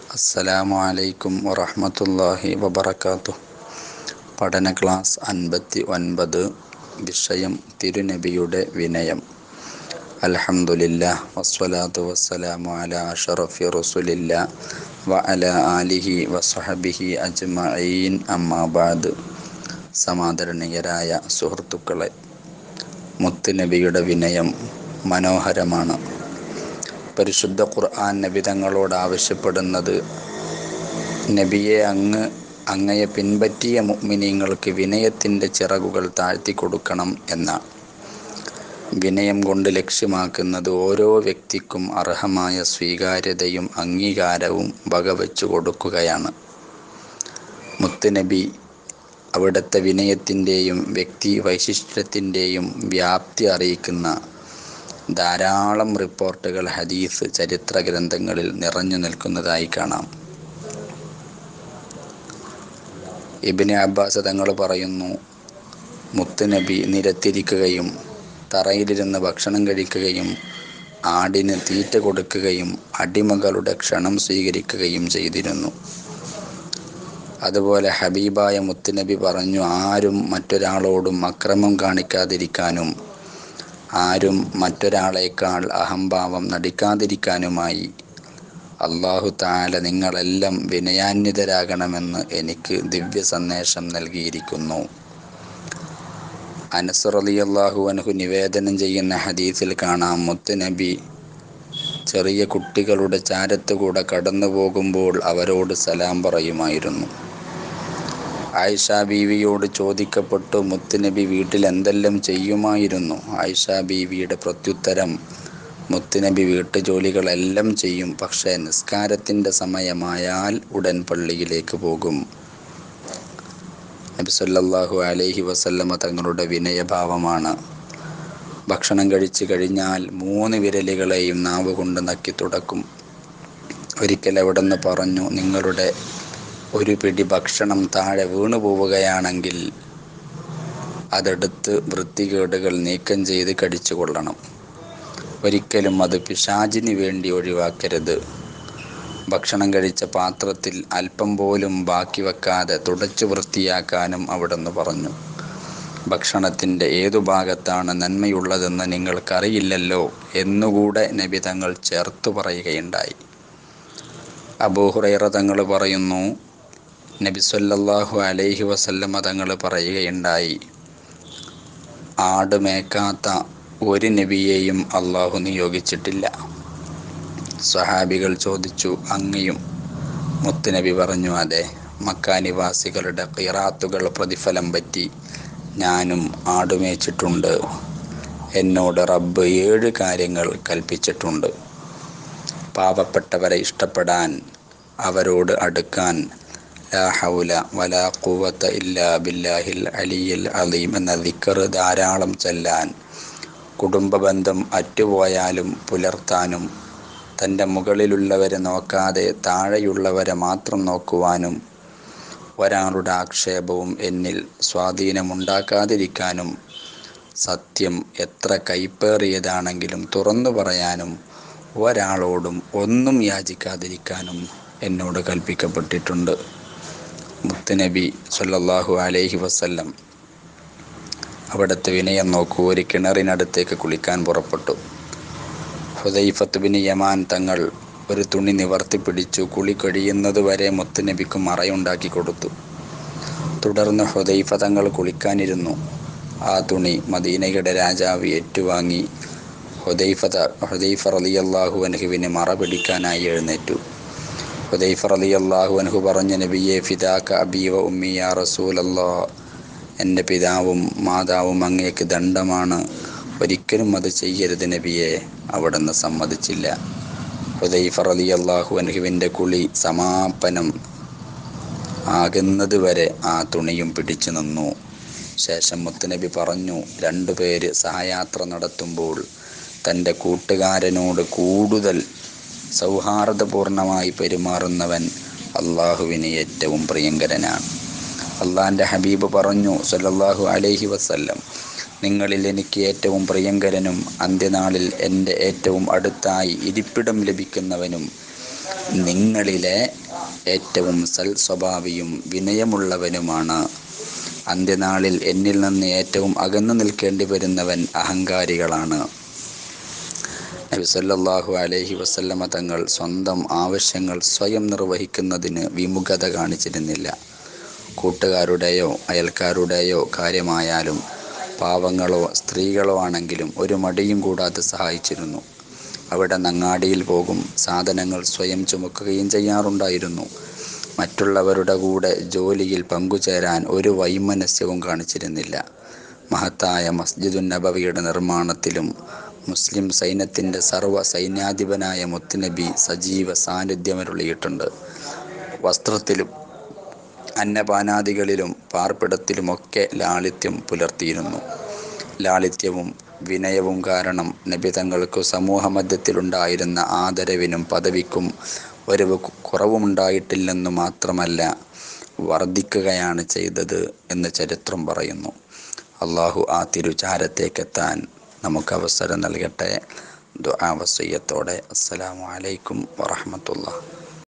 അസ്സലാമു അലൈക്കും വറഹ്മത്തുള്ളാഹി വബറകാതുഹു. പഠന ക്ലാസ് 59. വിഷയം തിരുനബിയുടെ വിനയം. അൽഹംദുലില്ലാഹ് വസ്സലാത്തു വസ്സലാമു അലാ അഷ്റഫി റസൂലില്ലാഹ് വഅലാ ആലിഹി വസ്വഹ്ബിഹി അജ്മഈൻ. അമ്മാ ബഅദ്. സമാദരണീയരായ സുഹൃത്തുക്കളെ, മുത്തുനബിയുടെ വിനയം മനോഹരമാണ്. പരിശുദ്ധ ഖുർആൻ നബി തങ്ങളോട് ആവശ്യപ്പെടുന്നത് നബിയെ അങ്ങയെ പിൻപറ്റിയ മുഅ്മിനീങ്ങൾക്ക് വിനയത്തിൻ്റെ ചിറകുകൾ താഴ്ത്തിക്കൊടുക്കണം എന്നാണ്. വിനയം കൊണ്ട് ലക്ഷ്യമാക്കുന്നത് ഓരോ വ്യക്തിക്കും അർഹമായ സ്വീകാര്യതയും അംഗീകാരവും വകവെച്ചു കൊടുക്കുകയാണ്. മുത്തുനബി അവിടുത്തെ വിനയത്തിൻ്റെയും വ്യക്തി വൈശിഷ്ട്യത്തിൻ്റെയും വ്യാപ്തി അറിയിക്കുന്ന ധാരാളം റിപ്പോർട്ടുകൾ ഹദീസ് ചരിത്ര ഗ്രന്ഥങ്ങളിൽ നിറഞ്ഞു നിൽക്കുന്നതായി കാണാം. ഇബ്നു അബ്ബാസ് തങ്ങൾ പറയുന്നു, മുത്തുനബി നിരത്തിരിക്കുകയും തറയിലിരുന്ന് ഭക്ഷണം കഴിക്കുകയും ആടിന് തീറ്റ കൊടുക്കുകയും അടിമകളുടെ ക്ഷണം സ്വീകരിക്കുകയും ചെയ്തിരുന്നു. അതുപോലെ ഹബീബായ മുത്തുനബി പറഞ്ഞു, ആരും മറ്റൊരാളോടും അക്രമം കാണിക്കാതിരിക്കാനും ആരും മറ്റൊരാളേക്കാൾ അഹംഭാവം നടിക്കാതിരിക്കാനുമായി അല്ലാഹു തആല നിങ്ങളെല്ലാം വിനയാന്വിതരാകണമെന്ന് എനിക്ക് ദിവ്യ സന്ദേശം നൽകിയിരിക്കുന്നു. അനസ് റളിയല്ലാഹു അൻഹു നിവേദനം ചെയ്യുന്ന ഹദീസിൽ കാണാം, മുത്തുനബി ചെറിയ കുട്ടികളുടെ ചാരത്തുകൂടെ കടന്നു പോകുമ്പോൾ അവരോട് സലാം പറയുമായിരുന്നു. ആയിഷ ബീവിയോട് ചോദിക്കപ്പെട്ടു, മുത്തുനബി വീട്ടിൽ എന്തെല്ലാം ചെയ്യുമായിരുന്നു? ആയിഷ ബീവിയുടെ പ്രത്യുത്തരം, മുത്തുനബി വീട്ടുജോലികളെല്ലാം ചെയ്യും, പക്ഷേ നിസ്കാരത്തിൻ്റെ സമയമായാൽ ഉടൻ പള്ളിയിലേക്ക് പോകും. നബി സല്ലല്ലാഹു അലൈഹി വസല്ലമ തങ്ങളുടെ വിനയഭാവമാണ്. ഭക്ഷണം കഴിച്ചു കഴിഞ്ഞാൽ 3 വിരലുകളെയും നാവ് കൊണ്ട് നക്കി തുടക്കും. ഒരിക്കൽ അവിടുന്ന് പറഞ്ഞു, നിങ്ങളുടെ ഒരു പിടി ഭക്ഷണം താഴെ വീണു പോവുകയാണെങ്കിൽ അതെടുത്ത് വൃത്തികേടുകൾ നീക്കം ചെയ്ത് കടിച്ചു കൊള്ളണം. ഒരിക്കലും അത് പിശാചിന് വേണ്ടി ഒഴിവാക്കരുത്. ഭക്ഷണം കഴിച്ച പാത്രത്തിൽ അല്പം പോലും ബാക്കി വെക്കാതെ തുടച്ചു വൃത്തിയാക്കാനും അവിടുന്ന് പറഞ്ഞു. ഭക്ഷണത്തിൻ്റെ ഏതു ഭാഗത്താണ് നന്മയുള്ളതെന്ന് നിങ്ങൾക്കറിയില്ലല്ലോ എന്നുകൂടെ നബി തങ്ങൾ ചേർത്തു പറയുകയുണ്ടായി. അബൂ ഹുറൈറ തങ്ങൾ പറയുന്നു, നബി സല്ലല്ലാഹു അലൈഹി വസല്ലമ തങ്ങൾ പറയുകയുണ്ടായി, ആട് മേക്കാത്ത ഒരു നബിയെയും അള്ളാഹു നിയോഗിച്ചിട്ടില്ല. സ്വഹാബികൾ ചോദിച്ചു, അങ്ങയും? മുത്തുനബി പറഞ്ഞു, അതെ. മക്ക നിവാസികളുടെ ഖിറാത്തുകൾ പ്രതിഫലം പറ്റി ഞാനും ആടുമേച്ചിട്ടുണ്ട്. എന്നോട് റബ്ബ് 7 കാര്യങ്ങൾ കൽപ്പിച്ചിട്ടുണ്ട്. പാവപ്പെട്ടവരെ ഇഷ്ടപ്പെടാൻ, അവരോട് അടുക്കാൻ, ലാ ഹൗല വലാ ഖുവത ഇല്ലാ ബില്ലാഹിൽ അലിയിൽ അലീം എന്ന ദിക്ർ ധാരാളം ചൊല്ലാൻ, കുടുംബബന്ധം അറ്റുപോയാലും പുലർത്താനും, തൻ്റെ മുകളിലുള്ളവരെ നോക്കാതെ താഴെയുള്ളവരെ മാത്രം നോക്കുവാനും, ഒരാളുടെ ആക്ഷേപവും എന്നിൽ സ്വാധീനമുണ്ടാക്കാതിരിക്കാനും, സത്യം എത്ര കൈപ്പേറിയതാണെങ്കിലും തുറന്നു പറയാനും, ഒരാളോടും ഒന്നും യാചിക്കാതിരിക്കാനും എന്നോട് കൽപ്പിക്കപ്പെട്ടിട്ടുണ്ട്. മുത്തുനബി സല്ലല്ലാഹു അലൈഹി വസല്ലം അവിടുത്തെ വിനയം നോക്കൂ. ഒരു കിണറിനടുത്തേക്ക് കുളിക്കാൻ പുറപ്പെട്ടു. ഹുദൈഫത്ത് ബിൻ യമാൻ തങ്ങൾ ഒരു തുണി നിവർത്തി പിടിച്ചു. കുളി കഴിയുന്നത് വരെ മുത്തുനബിക്ക് മറയുണ്ടാക്കി കൊടുത്തു. തുടർന്ന് ഹുദൈഫ തങ്ങൾ കുളിക്കാനിരുന്നു. ആ തുണി മദീനയുടെ രാജാവ് ഏറ്റുവാങ്ങി. ഹുദൈഫ റളിയല്ലാഹു അൻഹുവിന് മറ പിടിക്കാനായി എഴുന്നേറ്റു. ഹുദൈഫ റളിയല്ലാഹു അൻഹു പറഞ്ഞു, നബിയെ, ഫിദാക അബീ വ ഉമ്മി യാ റസൂലല്ലാഹ്, എൻ്റെ പിതാവും മാതാവും അങ്ങേക്ക് ദണ്ഡമാണ്, ഒരിക്കലും അത് ചെയ്യരുത് നബിയെ. അവിടുന്ന് സമ്മതിച്ചില്ല. ഹുദൈഫ റളിയല്ലാഹു അൻഹുവിൻ്റെ കുളി സമാപനം ആകുന്നത് വരെ ആ തുണിയും പിടിച്ചു നിന്നു. ശേഷം മുത്തുനബി പറഞ്ഞു, 2 പേര് സഹയാത്ര നടത്തുമ്പോൾ തൻ്റെ കൂട്ടുകാരനോട് കൂടുതൽ സൗഹാർദ്ദപൂർണമായി പെരുമാറുന്നവൻ അള്ളാഹുവിന് ഏറ്റവും പ്രിയങ്കരനാണ്. അള്ളാൻ്റെ ഹബീബ് പറഞ്ഞു സല്ലല്ലാഹു അലൈഹി വസല്ലം, നിങ്ങളിൽ എനിക്ക് ഏറ്റവും പ്രിയങ്കരനും അന്ത്യനാളിൽ എൻ്റെ ഏറ്റവും അടുത്തായി ഇരിപ്പിടം ലഭിക്കുന്നവനും നിങ്ങളിലെ ഏറ്റവും സൽ സ്വഭാവിയും വിനയമുള്ളവനുമാണ്. അന്ത്യനാളിൽ എന്നിൽ നിന്ന് ഏറ്റവും അകന്നു നിൽക്കേണ്ടി വരുന്നവൻ അഹങ്കാരികളാണ്. നബി സല്ലല്ലാഹു അലൈഹി വസല്ലമ തങ്ങൾ സ്വന്തം ആവശ്യങ്ങൾ സ്വയം നിർവഹിക്കുന്നതിന് വിമുഖത കാണിച്ചിരുന്നില്ല. കൂട്ടുകാരുടെയോ അയൽക്കാരുടെയോ കാര്യമായാലും പാവങ്ങളോ സ്ത്രീകളോ ആണെങ്കിലും ഒരു മടിയും കൂടാതെ സഹായിച്ചിരുന്നു. അവിടെ അങ്ങാടിയിൽ പോകും സാധനങ്ങൾ സ്വയം ചുമക്കുകയും ചെയ്യാറുണ്ടായിരുന്നു. മറ്റുള്ളവരുടെ കൂടെ ജോലിയിൽ പങ്കുചേരാൻ ഒരു വൈമനസ്യവും കാണിച്ചിരുന്നില്ല. മഹത്തായ മസ്ജിദുൻ നബവിയുടെ നിർമ്മാണത്തിലും മുസ്ലിം സൈന്യത്തിൻ്റെ സർവ്വ സൈന്യാധിപനായ മുത്തുനബി സജീവ സാന്നിധ്യമരുളിയിട്ടുണ്ട്. വസ്ത്രത്തിലും അന്നപാനാദികളിലും പാർപ്പിടത്തിലുമൊക്കെ ലാളിത്യം പുലർത്തിയിരുന്നു. ലാളിത്യവും വിനയവും കാരണം നബി തങ്ങൾക്ക് സമൂഹമധ്യത്തിലുണ്ടായിരുന്ന ആദരവിനും പദവിക്കും ഒരു കുറവുമുണ്ടായിട്ടില്ലെന്നു മാത്രമല്ല, വർദ്ധിക്കുകയാണ് ചെയ്തത് എന്ന് ചരിത്രം പറയുന്നു. അള്ളാഹു ആ തിരുചാരത്തേക്കെത്താൻ നമുക്ക് അവസരം നൽകട്ടെ. ദുആ വസിയ്യത്തോടെ അസ്സലാമു അലൈക്കും വറഹ്മത്തുള്ളാഹി.